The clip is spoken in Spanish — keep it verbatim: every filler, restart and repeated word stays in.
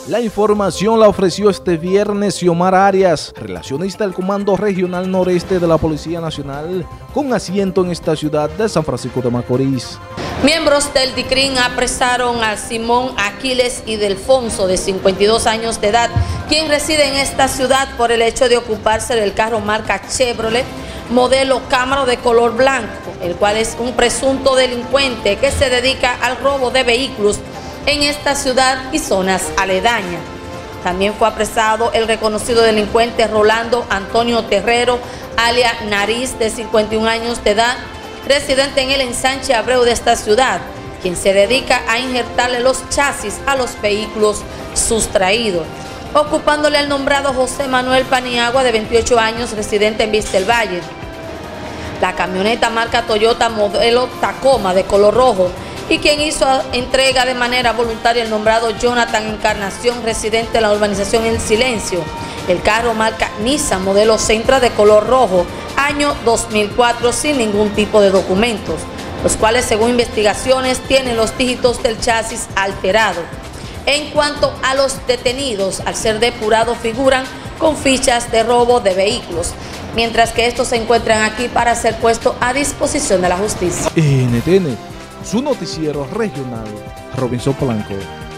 La información la ofreció este viernes Xiomar Arias, relacionista del Comando Regional Noreste de la Policía Nacional, con asiento en esta ciudad de San Francisco de Macorís. Miembros del D I C R I N apresaron a Simón Aquiles y Delfonso, de cincuenta y dos años de edad, quien reside en esta ciudad por el hecho de ocuparse del carro marca Chevrolet, modelo Camaro de color blanco, el cual es un presunto delincuente que se dedica al robo de vehículos en esta ciudad y zonas aledañas. También fue apresado el reconocido delincuente Rolando Antonio Terrero, alias Nariz, de cincuenta y un años de edad, residente en el ensanche Abreu de esta ciudad, quien se dedica a injertarle los chasis a los vehículos sustraídos, ocupándole al nombrado José Manuel Paniagua, de veintiocho años, residente en Vista del Valle. La camioneta marca Toyota modelo Tacoma de color rojo, y quien hizo entrega de manera voluntaria el nombrado Jonathan Encarnación, residente de la urbanización El Silencio. El carro marca Nissan modelo Sentra de color rojo, año dos mil cuatro, sin ningún tipo de documentos, los cuales, según investigaciones, tienen los dígitos del chasis alterados. En cuanto a los detenidos, al ser depurados, figuran con fichas de robo de vehículos, mientras que estos se encuentran aquí para ser puestos a disposición de la justicia. N T N, su noticiero regional, Robinson Polanco.